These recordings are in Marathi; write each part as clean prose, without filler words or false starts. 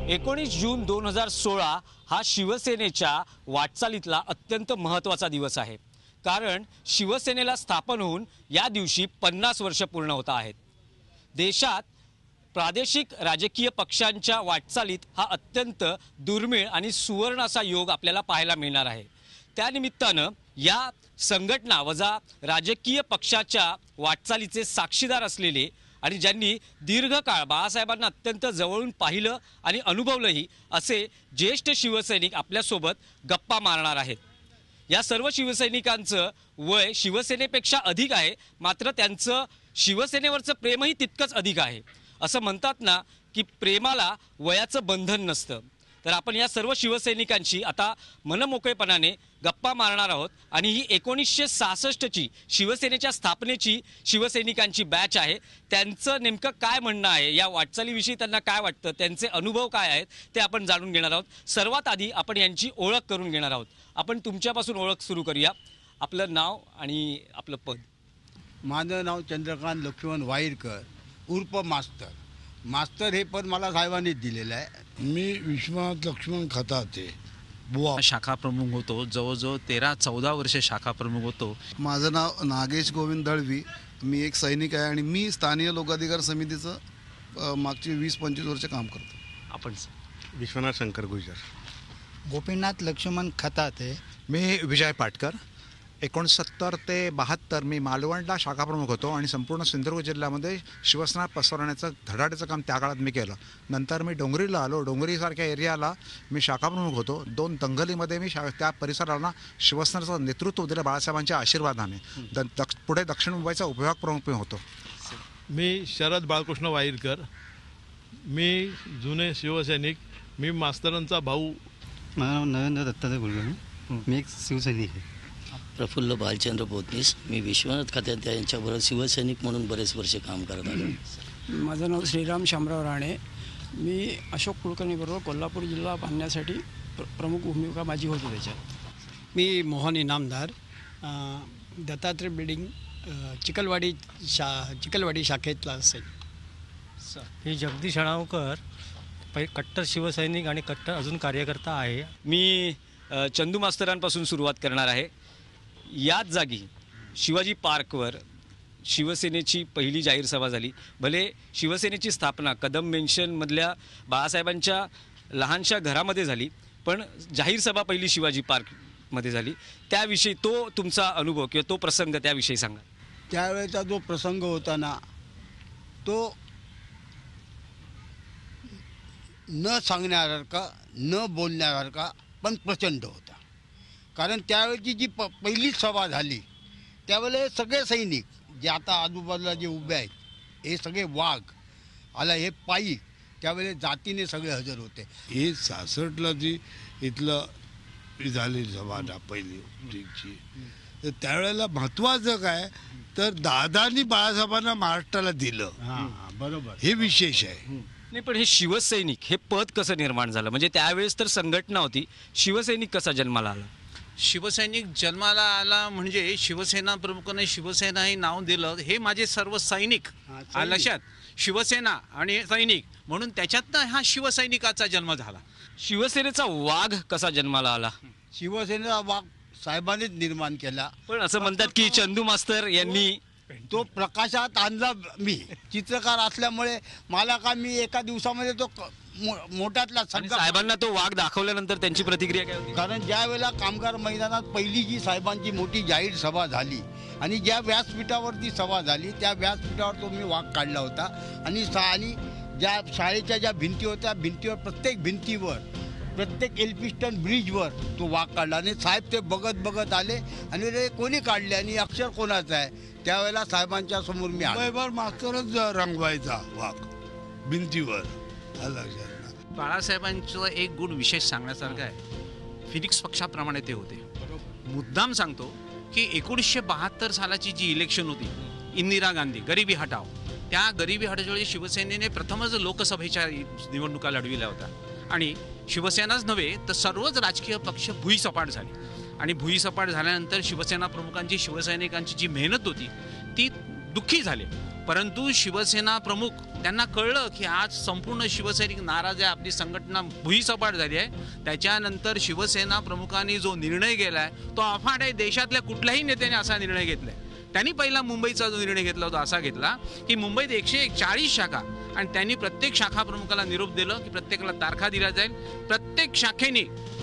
19 जून 2016 हा शिवसेनेच्या वाटचालीतला अत्यंत महत्त्वाचा दिवस आहे। कारण शिवसेनेला स्थापन होऊन या दिवशी 50 वर्ष पूर्ण होत आहेत। देशात प्रादेशिक राजकीय पक्षांच्या वाटचालीत हा अत्यंत दुर्मिळ आणि सुवर्ण असा योग आपल्याला पाहायला मिळणार आहे। त्या निमित्तानं या संघटना वजा राजकीय पक्षाच्या वाटचालीचे साक्षीदार असलेले आणि ज्यांनी दीर्घकाळ बाळासाहेबांना अत्यंत जवळून पाहिलं आणि अनुभवलंही असे ज्येष्ठ शिवसैनिक आपल्यासोबत गप्पा मारणार आहेत। या सर्व शिवसैनिकांचं वय शिवसेनेपेक्षा अधिक आहे, मात्र त्यांचं शिवसेनेवरचं प्रेमही तितकंच अधिक आहे। असं म्हणतात ना की प्रेमाला वयाचं बंधन नसतं। तर आपण या सर्व शिवसैनिकांशी आता मनमोकळेपणाने गप्पा मारणार आहोत आणि ही 1966 ची शिवसेनेच्या स्थापनेची शिवसैनिकांची बॅच आहे। त्यांचं नेमकं काय म्हणणं आहे, या वाटचालीविषयी त्यांना काय वाटतं, त्यांचे अनुभव काय आहेत ते आपण जाणून घेणार आहोत। सर्वात आधी आपण यांची ओळख करून घेणार आहोत। आपण तुमच्यापासून ओळख सुरू करूया। आपलं नाव आणि आपलं पद। माझं नाव चंद्रकांत लक्ष्मण वाईरकर उर्फ मास्तर। मास्तर हे पद मला साहेबांनीच दिलेलं आहे। मी विश्वनाथ लक्ष्मण खताते बुवा शाखा प्रमुख होतो। जवळजवळ 13-14 वर्ष शाखा प्रमुख होतो। माझं नाव नागेश गोविंद दळवी, मी एक सैनिक आहे आणि मी स्थानिक लोकाधिकार समितीचं मागची 20-25 वर्ष काम करतो। आपण विश्वनाथ शंकर गुजर। गोपीनाथ लक्ष्मण खताते। मी विजय पाटकर। 69 ते 72 मी मालवणला शाखा प्रमुख होतो आणि संपूर्ण सिंधुदुर्ग जिल्ह्यामध्ये शिवसेना पसरवण्याचं धडाडीचं काम त्या काळात मी केलं। नंतर मी डोंगरीला आलो। डोंगरीसारख्या एरियाला मी शाखा प्रमुख होतो। 2 दंगलीमध्ये मी त्या परिसराला शिवसेनेचं नेतृत्व दिलं बाळासाहेबांच्या आशीर्वादाने। पुढे दक्षिण मुंबईचा उपविभाग प्रमुख होतो। मी शरद बाळकृष्ण वाईरकर, मी जुने शिवसैनिक, मी मास्तरांचा भाऊ। माझं नाव नरेंद्र दत्तात्रय कुलकर्णी, मी एक शिवसैनिक आहे। प्रफुल्ल बालचंद्र पोतनीस, मी विश्वनाथ खात्यात यांच्याबरोबर शिवसैनिक म्हणून बरेच वर्ष काम करत आलो। माझं नाव श्रीराम शामराव राणे, मी अशोक कुलकर्णी बरोबर कोल्हापूर जिल्हा बांधण्यासाठी प्रमुख भूमिका माझी होती त्याच्यात। मी मोहन इनामदार, दत्तात्रय बिल्डिंग चिखलवाडी शाखेतला असेल। मी जगदीश अणावकर, कट्टर शिवसैनिक आणि कट्टर अजून कार्यकर्ता आहे। मी चंदू मास्तरांपासून सुरुवात करणार आहे। याच जागी शिवाजी पार्कवर शिवसेनेची पहिली जाहीर सभा झाली। भले शिवसेनेची स्थापना कदम मेन्शनमधल्या बाळासाहेबांच्या लहानशा घरामध्ये झाली, पण जाहीर सभा पहिली शिवाजी पार्कमध्ये झाली। त्याविषयी तो तुमचा अनुभव किंवा तो प्रसंग त्याविषयी सांगा। त्यावेळेचा जो प्रसंग होता ना, तो न सांगण्यासारखा न बोलण्यासारखा पण प्रचंड होता। कारण त्यावेळेची जी पहिली सभा झाली त्यावेळेस सगळे सैनिक जे आता आजूबाजूला जे उभे आहेत हे सगळे वाघ आला हे पायी त्यावेळेस जातीने सगळे हजर होते। हे 66ला जी इथलं झाली सभा पहिली ठीकची, तर त्यावेळेला महत्त्वाचं काय तर दादानी बाळासाहेबांना महाराष्ट्राला दिलं। बरोबर, हे विशेष आहे। नाही, पण हे शिवसैनिक हे पद कसं निर्माण झालं? म्हणजे त्यावेळेस तर संघटना होती, शिवसैनिक कसा जन्माला आला? शिवसैनिक जन्माला आला म्हणजे शिवसेना प्रमुखाने शिवसेना हे नाव दिलं। हे माझे सर्व सैनिक लक्षात, शिवसेना आणि सैनिक म्हणून त्याच्यातनं हा शिवसैनिकाचा जन्म झाला। शिवसेनेचा वाघ कसा जन्माला आला? शिवसेनेचा वाघ साहेबांनीच निर्माण केला। पण असं म्हणतात की चंदू मास्तर यांनी तो प्रकाशात आणला। मी चित्रकार असल्यामुळे मला का मी एका दिवसामध्ये तो मोठातला साहेबांना तो वाघ दाखवल्यानंतर त्यांची प्रतिक्रिया काय होती? कारण ज्या वेळेला कामगार मैदानात पहिली जी साहेबांची मोठी जाहीर सभा झाली आणि ज्या व्यासपीठावरती सभा झाली त्या व्यासपीठावर तो मी वाघ काढला होता। आणि ज्या शाळेच्या ज्या भिंती होत्या भिंतीवर प्रत्येक भिंतीवर प्रत्येक एल्फिस्टन ब्रिजवर तो वाघ काढला आणि साहेब ते बघत आले आणि रे कोणी काढले आणि अक्षर कोणाचं आहे? त्यावेळेला साहेबांच्या समोर मी मास्तरच रंगवायचा वाघ भिंतीवर। बाळासाहेबांचा एक गुण विशेष सांगण्यासारखा आहे, फिनिक्स पक्षाप्रमाणे ते होते। मुद्दाम सांगतो की 1972 सालाची जी इलेक्शन होती इंदिरा गांधी गरिबी हटाव, त्या गरिबी हटावच्या शिवसेनेने प्रथमच लोकसभेच्या निवडणुका लढविल्या होत्या आणि शिवसेनाच नव्हे तर सर्वच राजकीय पक्ष भुईसपाट झाले। आणि भुईसपाट झाल्यानंतर शिवसेना प्रमुखांची शिवसैनिकांची जी मेहनत होती ती दुःखी झाले. परंतु शिवसेना प्रमुख त्यांना कळलं की आज संपूर्ण शिवसैनिक नाराज आहे, आपली संघटना भुईसपाट झाली आहे. त्याच्यानंतर शिवसेना प्रमुखांनी जो निर्णय केला आहे तो अफाट आहे. देशातल्या कुठल्याही नेत्याने असा निर्णय घेतलाय. त्यांनी पहिला मुंबईचा जो निर्णय घेतला होता असा घेतला की मुंबईत 140 शाखा आणि त्यांनी प्रत्येक शाखा प्रमुखाला निरोप दिलं की प्रत्येकाला तारखा दिला जाईल. प्रत्येक शाखेने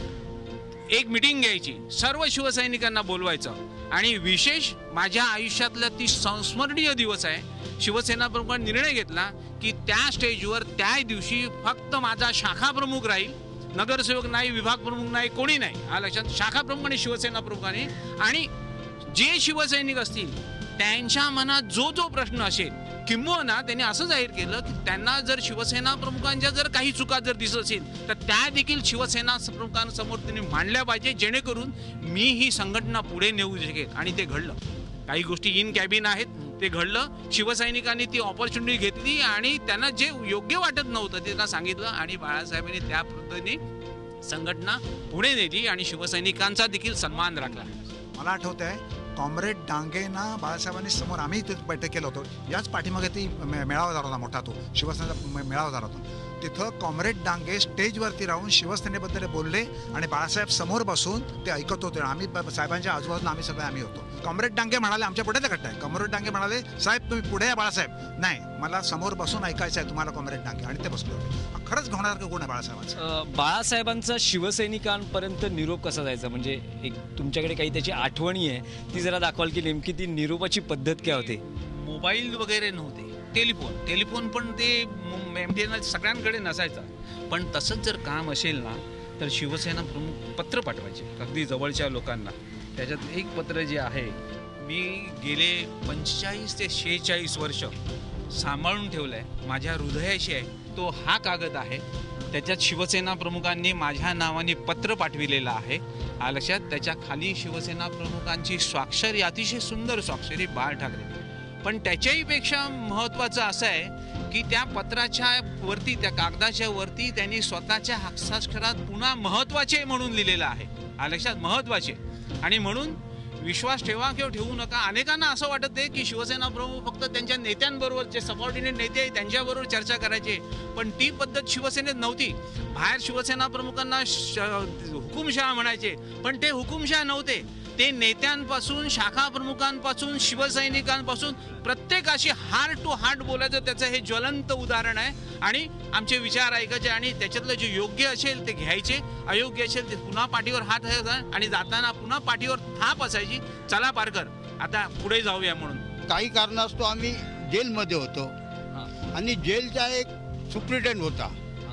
एक मीटिंग घ्यायची, सर्व शिवसैनिकांना बोलवायचं आणि विशेष माझ्या आयुष्यातला ती संस्मरणीय दिवस आहे. शिवसेना प्रमुखांनी निर्णय घेतला की त्या स्टेजवर त्या दिवशी फक्त माझा शाखा प्रमुख राहील, नगरसेवक नाही, विभाग प्रमुख नाही, कोणी नाही. हा लक्षात, शाखा प्रमुख आणि शिवसेना प्रमुखांनी. आणि जे शिवसैनिक असतील त्यांच्या मनात जो जो प्रश्न असेल, किंबहुना त्यांनी असं जाहीर केलं की त्यांना जर शिवसेना प्रमुखांच्या जर काही चुका जर दिसत असेल तर त्या देखील शिवसेना प्रमुखांसमोर त्यांनी मांडल्या पाहिजे, जेणेकरून मी ही संघटना पुढे नेऊ शकेल. आणि ते घडलं. काही गोष्टी इन कॅबिन आहेत, ते घडलं. शिवसैनिकांनी ती ऑपॉर्च्युनिटी घेतली आणि त्यांना जे योग्य वाटत नव्हतं ते त्यांना सांगितलं आणि बाळासाहेबांनी त्या पद्धतीने संघटना पुढे नेली आणि शिवसैनिकांचा देखील सन्मान राखला. मला आठवत आहे कॉम्रेड डांगेंना बाळासाहेबांनी समोर, आम्ही इथे बैठक केलं होतं, याच पाठीमागे ती मेळावा झाला होता मोठा, तो शिवसेनेचा मेळावा झाला होता. तिथं कॉम्रेड डांगे स्टेजवरती राहून शिवसेनेबद्दल बोलले आणि बाळासाहेब समोर बसून ते ऐकत होते. आम्ही साहेबांच्या आजूबाजूला आम्ही होतो. कॉम्रेड डांगे म्हणाले आमच्या पुढे गट्टा आहे. कॉम्रेड डांगे म्हणाले साहेब तुम्ही पुढे या बाळासाहेब. नाही, मला समोर बसून ऐकायचं आहे तुम्हाला कॉम्रेड डांगे. आणि ते बसले होते. खरंच घेण्यासारखं गुण आहे बाळासाहेबांचा. बाळासाहेबांचा शिवसैनिकांपर्यंत निरोप कसा जायचा, म्हणजे एक तुमच्याकडे काही त्याची आठवणी आहे ती जरा दाखवाल की नेमकी ती निरोपाची पद्धत काय होते? मोबाईल वगैरे नव्हते, टेलिफोन पण ते सगळ्यांकडे नसायचा. पण तसंच जर काम असेल ना तर शिवसेना प्रमुख पत्र पाठवायचे अगदी जवळच्या लोकांना. त्याच्यात एक पत्र जे आहे, मी गेले 45 ते 46 वर्ष सांभाळून ठेवलं आहे, माझ्या हृदयाशी आहे. तो हा कागद आहे. त्याच्यात शिवसेना प्रमुखांनी माझ्या नावाने पत्र पाठविलेलं आहे. हा लक्षात. त्याच्या खाली शिवसेना प्रमुखांची स्वाक्षरी, अतिशय सुंदर स्वाक्षरी, बाळ ठाकरे. पण त्याच्याही पेक्षा महत्त्वाचं असं आहे की त्या पत्राच्या वरती, त्या कागदाच्या वरती त्यांनी स्वतःच्या हस्ताक्षरात पुन्हा महत्त्वाचे म्हणून लिहिलेलं आहे. हा लक्षात, महत्त्वाचे. आणि म्हणून विश्वास ठेवा किंवा ठेवू नका. अनेकांना असं वाटत आहे की शिवसेना प्रमुख फक्त त्यांच्या नेत्यांबरोबर, जे सबऑर्डिनेट नेते आहेत त्यांच्याबरोबर चर्चा करायचे, पण ती पद्धत शिवसेनेत नव्हती. बाहेर शिवसेना प्रमुखांना हुकुमशहा म्हणायचे, पण ते हुकुमशहा नव्हते. ते नेत्यांपासून, शाखा प्रमुखांपासून, शिवसैनिकांपासून प्रत्येकाशी हार्ट टू हार्ट बोलायचं. त्याचं हे ज्वलंत उदाहरण आहे. आणि आमचे विचार ऐकायचे आणि त्याच्यातलं जे योग्य असेल ते घ्यायचे, अयोग्य असेल ते पुन्हा पाठीवर हात घ्यायचा आणि जाताना पुन्हा पाठीवर थाप असायची, चला पारकर आता पुढे जाऊया म्हणून. काही कारणास्तव आम्ही जेलमध्ये होतो आणि जेलचा एक सुप्रिटेंडंट होता,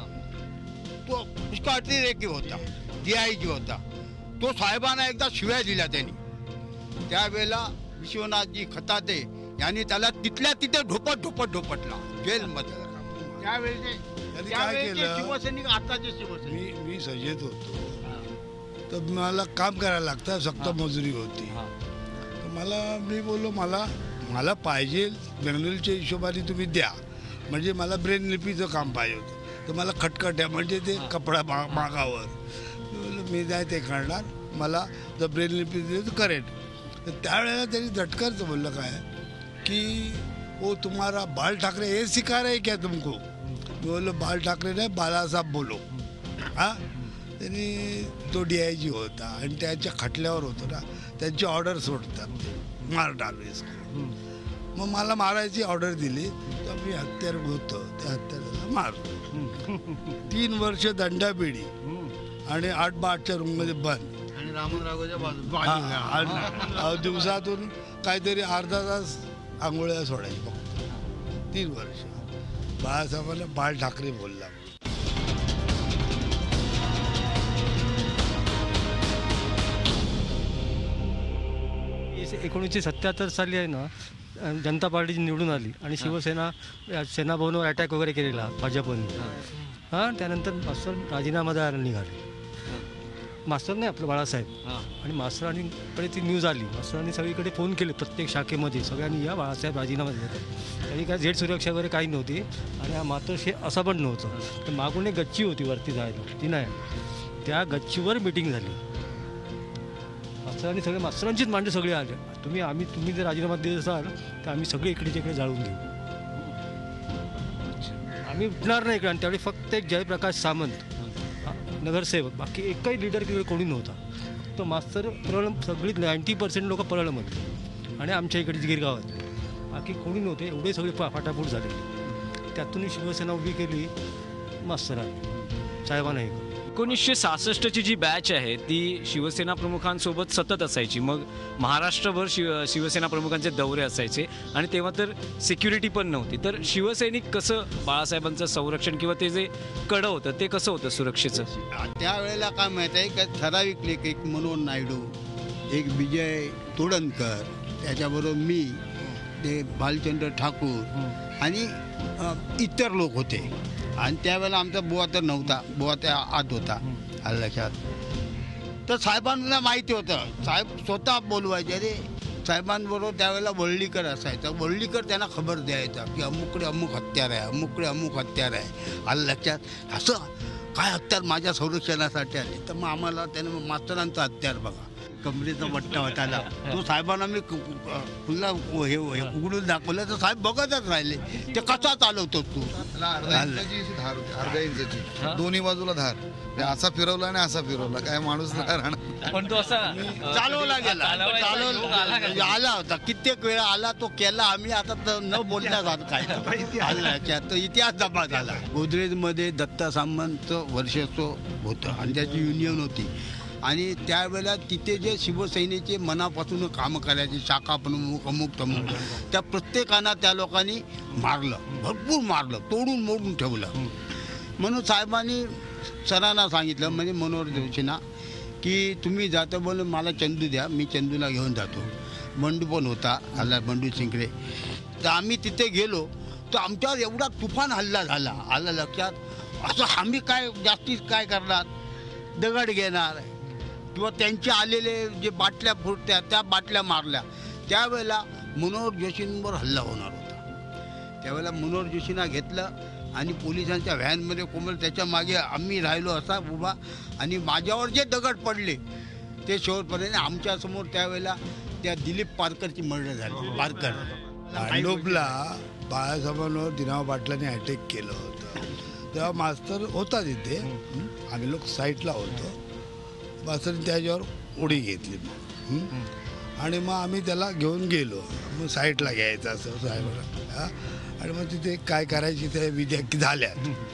तो पुष्कळ अतिरेकी होता, DIG होता. तो साहेबांना एकदा शिव्या दिल्या त्यांनी. त्यावेळेला विश्वनाथजी खताते यांनी त्याला तिथल्या तिथे ढोपटला जेलमध्ये. त्यावेळेस काय केलं, शिवसैनिक, आताचे शिवसैनिक. मी सजेत होतो तर मला काम करायला लागतं, सक्त मजुरी होती. तर मी बोललो मला पाहिजे बेंगलोरच्या हिशोबाने तुम्ही द्या, म्हणजे मला ब्रेन लिपीचं काम पाहिजे होतं. तर मला खटखट आहे, म्हणजे ते कपडा मागावर. मी जाय ते करणार, मला जर ब्रेन लिपी दिली तर करेन. तर त्यावेळेला त्यांनी झटकरचं बोललं काय की ओ तुम्हारा बाल ठाकरे हे सिखा रहे क्या तुमको? मी बोललो बाल ठाकरे नाही, बालासाहेब बोलो. त्यांनी तो DIG होता आणि त्याच्या खटल्यावर होतो ना, त्यांची ऑर्डर सोडतात, मार डालवेस. मग मला मारायची ऑर्डर दिली तर मी हत्यार होतो, त्या हत्याराला मारतो. 3 वर्ष दंडापिढी आणि 8/8च्या रूममध्ये बंद. आणि रामनरावच्या बाजूला दिवसातून काहीतरी अर्धा तास आंघोळ्या सोडायची फक्त. 3 वर्ष. बाळासाहेबांना बाळ ठाकरे बोलला. 1977 साली आहे ना, जनता पार्टी निवडून आली आणि शिवसेना सेना भवनावर अटॅक वगैरे केलेला भाजपने. त्यानंतर मास्तर राजीनामा द्यायला निघाले. मास्तर नाही, आपलं बाळासाहेब. आणि मास्तरांकडे ती न्यूज आली. मास्तरांनी सगळीकडे फोन केले, प्रत्येक शाखेमध्ये सगळ्यांनी, या बाळासाहेब राजीनामा देतात. त्यांनी काय झेड सुरक्षा वगैरे काही नव्हती आणि हा मात्र असं पण नव्हतं. तर मागून एक गच्ची होती वरती जायला, ती नाही, त्या गच्चीवर मिटिंग झाली. मास्तरांनी सगळे मास्तरांचीच मांडे सगळे आले. तुम्ही जर राजीनामा देत असाल तर आम्ही सगळे इकडे तिकडे जाळून घेऊ. आम्ही उठणार नाही इकडे. आणि त्यावेळी फक्त एक जयप्रकाश सामंत नगरसेवक, बाकी एकही लीडर तिकडे कोणी नव्हता. फक्त मास्तर परळम, सगळी 90% लोक परळमध्ये आणि आमच्या इकडे गिरगावात, बाकी कोणी नव्हते. एवढे सगळे फाटाफूट झाले. त्यातून शिवसेना उभी केली मास्तरांनी, साहेबांनाही. 1966ची जी बॅच आहे ती शिवसेना प्रमुखांसोबत सतत असायची. मग महाराष्ट्रभर शिवसेना प्रमुखांचे दौरे असायचे आणि तेव्हा तर सिक्युरिटी पण नव्हती. तर शिवसैनिक कसं बाळासाहेबांचं संरक्षण किंवा ते जे कडं होतं ते कसं होतं सुरक्षेचं? त्यावेळेला काय माहीत आहे का, ठराविक लेख एक मनोहर नायडू, एक विजय तोडणकर, त्याच्याबरोबर मी, ते भालचंद्र ठाकूर आणि इतर लोक होते. आणि त्यावेळेला आमचा बुवा तर नव्हता, बुवा त्या आत होता लक्षात. तर साहेबांना माहिती होतं, साहेब स्वतः बोलवायचे. अरे साहेबांबरोबर त्यावेळेला वळलीकर असायचा. वळलीकर त्यांना खबर द्यायचा की अमुकडे अमुक हत्यार आहे, अमुकडे अमुक हत्यार आहे. आलं लक्षात. असं काय हत्यार माझ्या संरक्षणासाठी आले. तर मग आम्हाला त्यानं मास्तरांचं हत्यार बघा, कमरेचा बट्टा होता, तो साहेबांना मी पुन्हा हे उघडून दाखवलं तर साहेब बघतच राहिले. ते कसा चालवतो तू? अर्धा इंचाची धार होती, अर्ध्या इंचाची, दोन्ही बाजूला धार. असा फिरवला आणि असा फिरवला, काय माणूस नाही राहणार. पण तो असा चालवला गेला, आला होता, कित्येक वेळा आला, तो केला. आम्ही आता न बोलण्यासारखं काय तो इतिहास जमा झाला. गोदरेजमध्ये दत्ता सामंतचं वर्षस्व होतं आणि त्याची युनियन होती. आणि त्यावेळेला तिथे जे शिवसेनेचे मनापासून कामं करायचे, शाखा प्रमुख अमुक तमुक, त्या प्रत्येकांना त्या लोकांनी मारलं, भरपूर मारलं, तोडून मोडून ठेवलं. म्हणून साहेबांनी सरांना सांगितलं, म्हणजे मनोहर जोशींना, की तुम्ही जातं बोल, मला चंदू द्या, मी चंदूला घेऊन जातो. बंडू पण होता, आला बंडू शिंकरे. तर आम्ही तिथे गेलो तर आमच्यावर एवढा तुफान हल्ला झाला. आलं लक्षात. असं आम्ही काय जास्तीत काय करणार, दगड घेणार किंवा त्यांचे आलेले जे बाटल्या फुटत्या त्या बाटल्या मारल्या. त्यावेळेला मनोहर जोशींवर हल्ला होणार होता. त्यावेळेला मनोहर जोशींना घेतलं आणि पोलिसांच्या व्हॅनमध्ये कोमल, त्याच्या मागे आम्ही राहिलो असा उभा. आणि माझ्यावर जे दगड पडले ते शेवटपर्यंत आमच्यासमोर त्यावेळेला त्या दिलीप पारकरची मर्डर झाली. पारकर भांडुपला बाळासाहेबांवर दिनाव पाटलांनी अटॅक केलं होतं. तेव्हा मास्तर होता तिथे, आम्ही लोक साईटला होतो. मास्तरने त्याच्यावर उडी घेतली आणि मग आम्ही त्याला घेऊन गेलो. मग साईटला घ्यायचं असं साहेबांना. आणि मग तिथे काय करायची त्या विद्या झाल्या.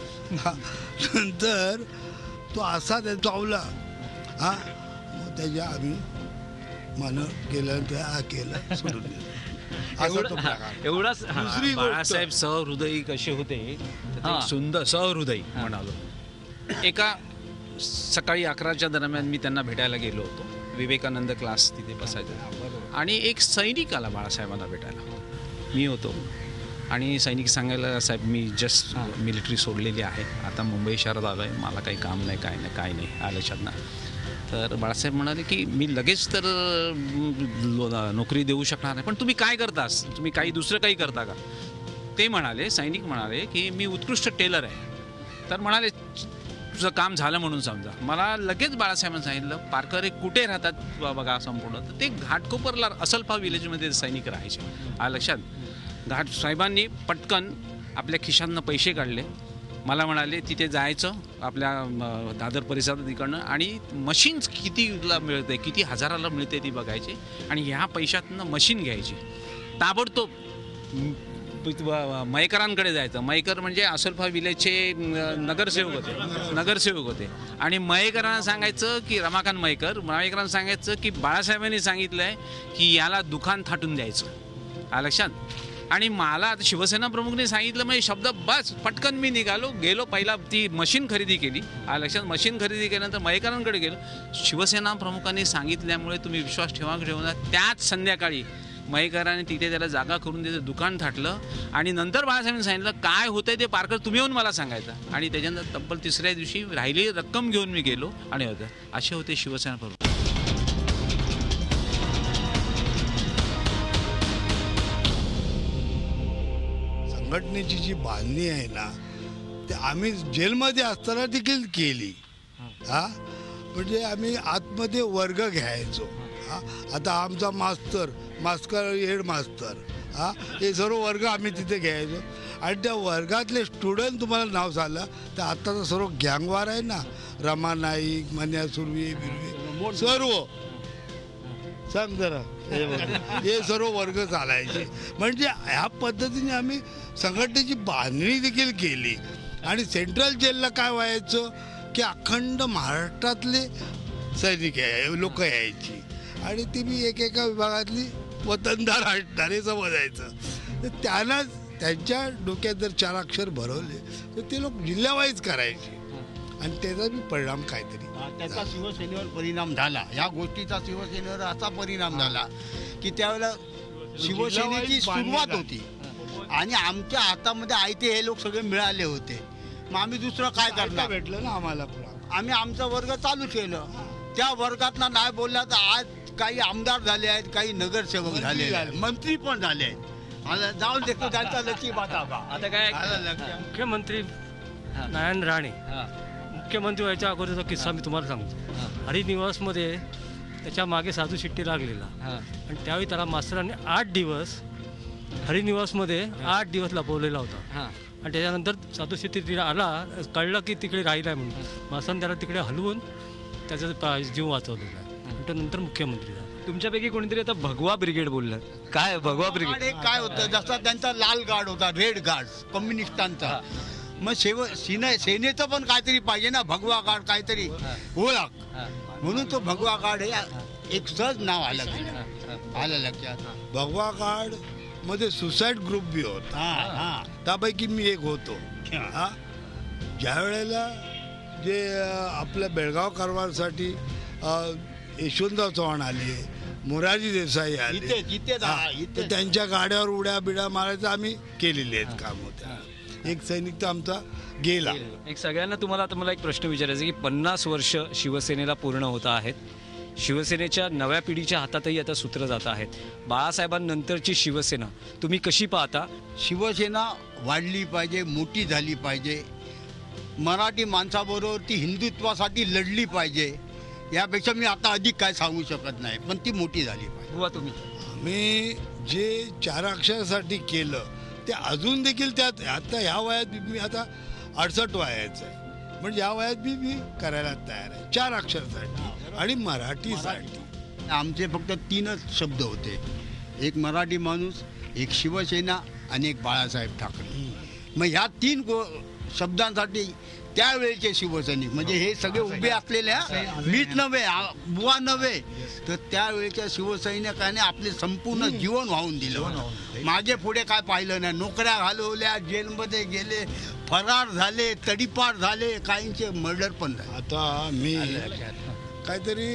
नंतर तो असा त्या चावला, मग त्याच्या आम्ही मन केलं, त्या केलं, सोडून दिलं. एवढाच. दुसरी बाळासाहेब सहृदयी कसे होते, सुंदर सहृदयी म्हणालो. एका सकाळी 11च्या दरम्यान मी त्यांना भेटायला गेलो होतो. विवेकानंद क्लास तिथे बसायचा आणि एक सैनिक आला बाळासाहेबांना भेटायला. मी होतो आणि सैनिक सांगायला, साहेब मी जस्ट मिलिटरी सोडलेली आहे, आता मुंबई शहरात आलो आहे, मला काही काम नाही, काय नाही आल्याच्यात ना. तर बाळासाहेब म्हणाले की मी लगेच तर नोकरी देऊ शकणार नाही, पण तुम्ही काय करतास, तुम्ही काही दुसरं काही करता का? ते म्हणाले, सैनिक म्हणाले की मी उत्कृष्ट टेलर आहे. तर म्हणाले तुझं काम झालं म्हणून समजा. मला लगेच बाळासाहेबांनी सांगितलं, पारकर हे कुठे राहतात बघा संपूर्ण. तर ते घाटकोपरला असलफा विलेजमध्ये सैनिक राहायचे. लक्षात. साहेबांनी पटकन आपल्या खिशातनं पैसे काढले, मला म्हणाले तिथे जायचं आपल्या दादर परिसरात तिकडनं आणि मशीन्स कितीला मिळते, किती हजाराला मिळते ती बघायची आणि ह्या पैशातनं मशीन घ्यायची. ताबडतोब मयकरांकडे जायचं. मयकर म्हणजे असलफा विलेजचे नगरसेवक होते आणि मयकरांना सांगायचं की रमाकांत मयकरांना सांगायचं की बाळासाहेबांनी सांगितलं आहे की याला दुकान थाटून द्यायचं. लक्षात. आणि मला आता शिवसेना प्रमुखने सांगितलं म्हणजे शब्द बस पटकन मी गेलो पहिला ती मशीन खरेदी केली. लक्षात. मशीन खरेदी केल्यानंतर मयकरांकडे गेलो. शिवसेना प्रमुखांनी सांगितल्यामुळे तुम्ही विश्वास ठेवा त्याच संध्याकाळी मयकरांनी तिथे त्याला जागा करून त्याचं दुकान थाटलं आणि नंतर बाळासाहेबांनी सांगितलं काय होतंय ते पारकर तुम्ही येऊन मला सांगायचं. आणि त्याच्यानंतर तब्बल तिसऱ्या दिवशी राहिली रक्कम घेऊन मी गेलो आणि होतं. असे होते शिवसेना प्रमुख. संघटनेची जी बांधणी आहे ना, ते आम्ही जेलमध्ये असताना देखील केली. म्हणजे आम्ही आतमध्ये वर्ग घ्यायचो. आता आमचा मास्तर हेड मास्तर हे सर्व वर्ग आम्ही तिथे घ्यायचो आणि त्या वर्गातले स्टुडंट तुम्हाला नाव झालं तर आत्ताचा सर्व गँगवार आहे ना, रमा नाईक, मन्या सुर्वे बिर्वे सर्व सांग जरा हे सर्व वर्ग चालायचे. म्हणजे ह्या पद्धतीने आम्ही संघटनेची बांधणी देखील केली. आणि सेंट्रल जेलला काय व्हायचं की अखंड महाराष्ट्रातले सैनिक लोक यायची आणि ती मी एकेका विभागातली वतनदार असणार हे समजायचं. तर त्यांना त्यांच्या डोक्यात जर 4 अक्षर भरवले तर ते लोक जिल्ह्यावाईज करायचे आणि त्याचा बी परिणाम काहीतरी त्याचा शिवसेनेवर परिणाम झाला. या गोष्टीचा शिवसेनेवर असा परिणाम झाला की त्यावेळेला शिवसेनेची सुरुवात होती आणि आमच्या हातामध्ये आयते हे लोक सगळे मिळाले होते. मग आम्ही दुसरं काय करणार, भेटलं ना आम्हाला. आम्ही आमचा वर्ग चालू केलं. त्या वर्गातला नाही बोलला तर आज काही आमदार झाले आहेत, काही नगरसेवक झाले आहेत, मंत्री पण झाले आहेत. जाऊन देखतो त्यांचा नशीब आता काय मुख्यमंत्री नारायण राणे मुख्यमंत्री व्हायच्या अगोदरचा किस्सा मी तुम्हाला सांगतो. हरिनिवासमध्ये त्याच्या मागे साधू शिट्टी लागलेला आणि त्यावेळी त्याला मास्तरांनी 8 दिवस हरिनिवासमध्ये 8 दिवस लपवलेला होता आणि त्याच्यानंतर साधू शिट्टी आला, कळलं की तिकडे राहिला आहे म्हणून मास्तरांनी त्याला तिकडे हलवून त्याचा जीव वाचवलेला आहे. नंतर मुख्यमंत्री झाला. तुमच्यापैकी कोणीतरी आता भगवा ब्रिगेड बोललं. काय भगवा ब्रिगेड काय होतं, जसा त्यांचा लाल गार्ड होता, रेड गार्ड कम्युनिस्टांचा, मग सेनेचं पण काहीतरी पाहिजे ना, भगवा गार्ड काहीतरी ओळख, म्हणून तो भगवा गार्ड हे एक सहज नाव आलं लक्षात. भगवा गार्ड मध्ये सुसाईड ग्रुप बी होता, त्यापैकी मी एक होतो. ज्या वेळेला जे आपल्या बेळगाव कारभारासाठी यशवंतराव चव्हाण आले, मोरारजी देसाई आले, तर त्यांच्या गाड्यावर उड्या बिड्या मारायचं आम्ही केलेले आहेत काम होत्या. एक सैनिक तर आमचा गेला. एक सगळ्यांना तुम्हाला आता मला एक प्रश्न विचारायचा की 50 वर्ष शिवसेनेला पूर्ण होत आहेत. शिवसेनेच्या नव्या पिढीच्या हातातही आता सूत्र जात आहेत. बाळासाहेबांनंतरची शिवसेना तुम्ही कशी पाहता? शिवसेना वाढली पाहिजे, मोठी झाली पाहिजे, मराठी माणसाबरोबर ती हिंदुत्वासाठी लढली पाहिजे. यापेक्षा मी आता अधिक काय सांगू शकत नाही, पण ती मोठी झाली पाहिजे. बुवा तुम्ही मी जे 4 अक्षरासाठी केलं ते अजून देखील त्यात आता ह्या वयात मी आता 68 वयाचं आहे, म्हणजे ह्या वयात मी करायला तयार आहे 4 अक्षरासाठी आणि मराठीसाठी. आमचे फक्त 3च शब्द होते, एक मराठी माणूस, एक शिवसेना आणि एक बाळासाहेब ठाकरे. मग ह्या 3 शब्दांसाठी त्यावेळेचे शिवसैनिक म्हणजे हे सगळे उभे असलेले, मीच नव्हे, बुवा नव्हे, तर त्यावेळेच्या शिवसैनिकाने आपले संपूर्ण जीवन वाहून दिलं. मागे पुढे काय पाहिलं नाही. नोकऱ्या घालवल्या, जेलमध्ये गेले, फरार झाले, तडीपार झाले, काहींचे मर्डर पण झाले. आता मी काहीतरी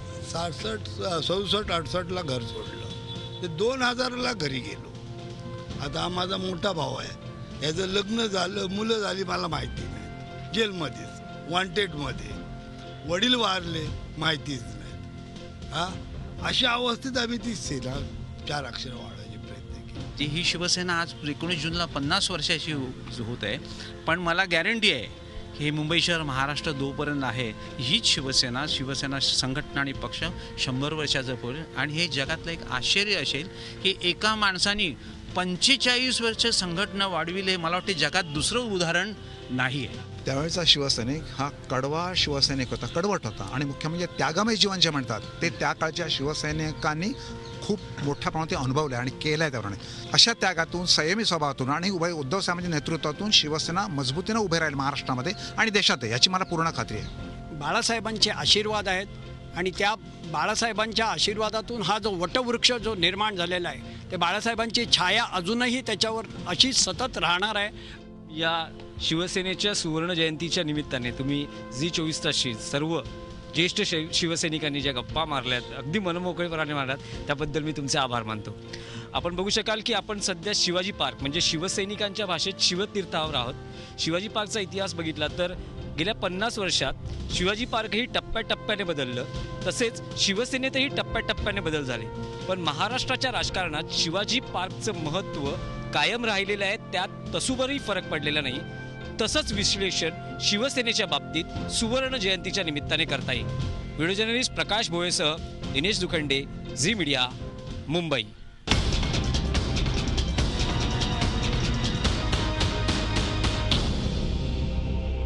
67-68ला घर सोडलं, ते 2000ला घरी गेलो. आता हा माझा मोठा भाऊ आहे, याचं लग्न झालं, मुलं झाली, मला माहिती नाही. जेलमध्येच, वॉन्टेडमध्ये, वडील वारले, माहितीच नाही. अशा अवस्थेत आम्ही ती सेना 4 अक्षर वाढवायचे प्रयत्न केले. ही शिवसेना आज 19 जूनला 50 वर्षाची होत आहे, पण मला गॅरंटी आहे की हे मुंबई शहर महाराष्ट्र जोपर्यंत आहे हीच शिवसेना संघटना आणि पक्ष 100 वर्षाचं पुढे. आणि हे जगातलं एक आश्चर्य असेल की एका माणसाने 45 वर्ष संघटना वाढविले. मला वाटते जगात दुसरं उदाहरण नाही आहे. त्यावेळेचा शिवसैनिक हा कडवा शिवसैनिक होता, कडवट होता आणि मुख्य म्हणजे त्यागमय जीवन जे म्हणतात ते त्या काळच्या शिवसैनिकांनी खूप मोठ्या प्रमाणात अनुभवले आणि केलं आहे. त्याप्रमाणे अशा त्यागातून, संयमी स्वभावातून आणि उद्धव साहेबांच्या नेतृत्वातून शिवसेना मजबूतीने उभे राहील महाराष्ट्रामध्ये आणि देशात, याची मला पूर्ण खात्री आहे. बाळासाहेबांचे आशीर्वाद आहेत आणि त्या बाळासाहेबांच्या आशीर्वादातून हा जो वटवृक्ष जो निर्माण झालेला आहे, ते बाळासाहेबांची छाया अजूनही त्याच्यावर अशीच सतत राहणार आहे. या शिवसेनेच्या सुवर्ण जयंतीच्या निमित्ताने तुम्ही झी24 तासशी सर्व ज्येष्ठ शिवसैनिकांनी ज्या गप्पा मारल्यात, अगदी मनमोकळेपणाने मारल्यात, त्याबद्दल मी तुमचे आभार मानतो. आपण बघू शकाल की आपण सध्या शिवाजी पार्क म्हणजे शिवसैनिकांच्या भाषेत शिवतीर्थावर आहोत. शिवाजी पार्कचा इतिहास बघितला तर गेल्या 50 वर्षात शिवाजी पार्कही टप्प्याटप्प्याने बदललं, तसेच शिवसेनेतही टप्प्याटप्प्याने बदल झाले. पण महाराष्ट्राच्या राजकारणात शिवाजी पार्कचं महत्त्व कायम राहिलेलं आहे, त्यात तसूभरही फरक पडलेला नाही. तसंच विश्लेषण शिवसेनेच्या बाबतीत सुवर्ण जयंतीच्या निमित्ताने करता येईल. व्हिडिओ जर्नलिस्ट प्रकाश भोयेसह दिनेश दुखंडे, झी मीडिया, मुंबई.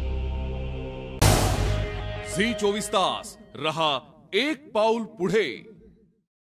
झी 24 तास रहा एक पाऊल पुढे.